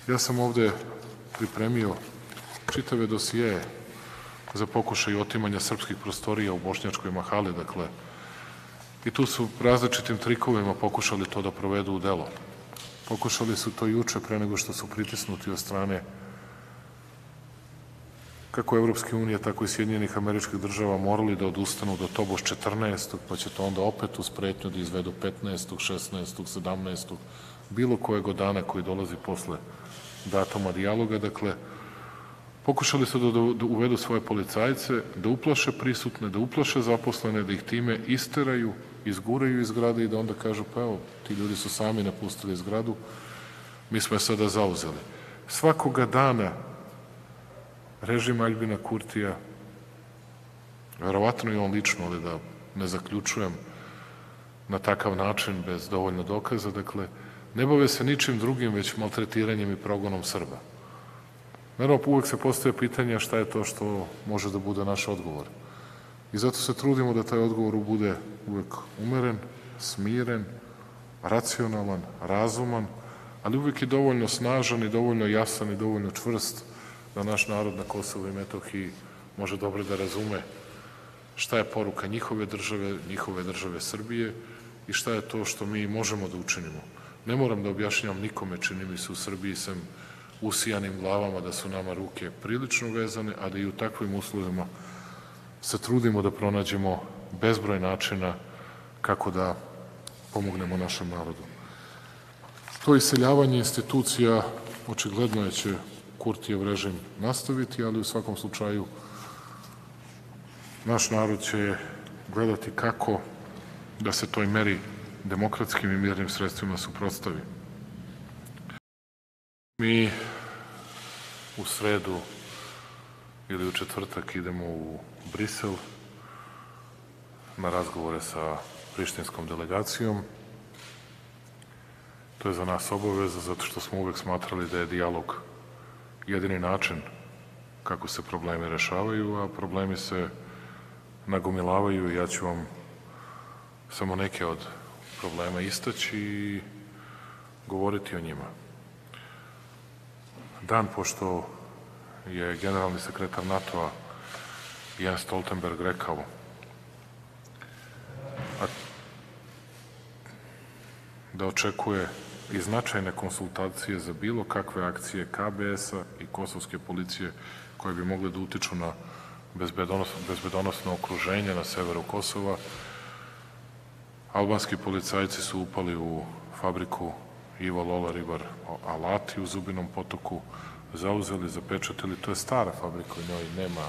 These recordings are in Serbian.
Ja sam ovde pripremio čitave dosijeje za pokušaj otimanja srpskih prostorija u Bošnjačkoj Mahali, dakle, i tu su različitim trikovima pokušali to da provedu u delo. Pokušali su to juče pre nego što su pritisnuti od strane kako Evropske unije, tako i Sjedinjenih Američkih Država morali da odustanu do tobož 14. pa će to onda opet uz pretnju da izvedu 15., 16., 17. bilo kojeg od dana koji dolazi posle datuma dijaloga. Dakle, pokušali su da uvedu svoje policajce, da uplaše prisutne, da uplaše zaposlene, da ih time isteraju, izguraju iz zgrade i da onda kažu pa evo, ti ljudi su sami napustili zgradu, mi smo je sada zauzeli. Svakoga dana režim Aljbina Kurtija, verovatno i on lično, ali da ne zaključujem na takav način bez dovoljno dokaza, dakle, ne bave se ničim drugim već maltretiranjem i progonom Srba. Naravno, uvek se postoje pitanja šta je to što može da bude naš odgovor. I zato se trudimo da taj odgovor bude uvek umeren, smiren, racionalan, razuman, ali uvek i dovoljno snažan i dovoljno jasan i dovoljno čvrst da naš narod na Kosovu i Metohiji može dobro da razume šta je poruka njihove države Srbije i šta je to što mi možemo da učinimo. Ne moram da objašnjavam nikome, čini mi se u Srbiji, sem usijanim glavama, da su nama ruke prilično vezane, a da i u takvim uslovima se trudimo da pronađemo bezbroj načina kako da pomognemo našem narodu. To iseljavanje institucija očigledno je će Kurtijev režim nastaviti, ali u svakom slučaju naš narod će gledati kako da se toj meri demokratskim i mirnim sredstvima suprotstavi. Mi u sredu ili u četvrtak idemo u Brisel na razgovore sa prištinskom delegacijom. To je za nas obaveza, zato što smo uvek smatrali da je dijalog jedini način kako se problemi rešavaju, a problemi se nagomilavaju i ja ću vam samo neke od problema istaći i govoriti o njima. Dan pošto je generalni sekretar NATO-a Jens Stoltenberg rekao da očekuje i značajne konsultacije za bilo kakve akcije KBS-a i kosovske policije koje bi mogle da utiču na bezbedonosno okruženje na severu Kosova. Albanski policajci su upali u fabriku Ivo Lola Ribar alati u Zubinom Potoku, zauzeli, zapečatili. To je stara fabrika, u njoj nema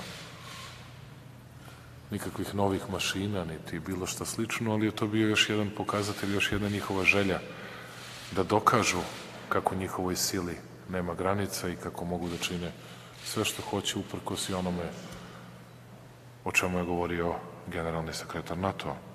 nikakvih novih mašina, niti bilo šta slično, ali je to bio još jedan pokazatelj, još jedna njihova želja da dokažu kako njihovoj sili nema granica i kako mogu da čine sve što hoće uprkos i onome o čemu je govorio generalni sekretar NATO-a.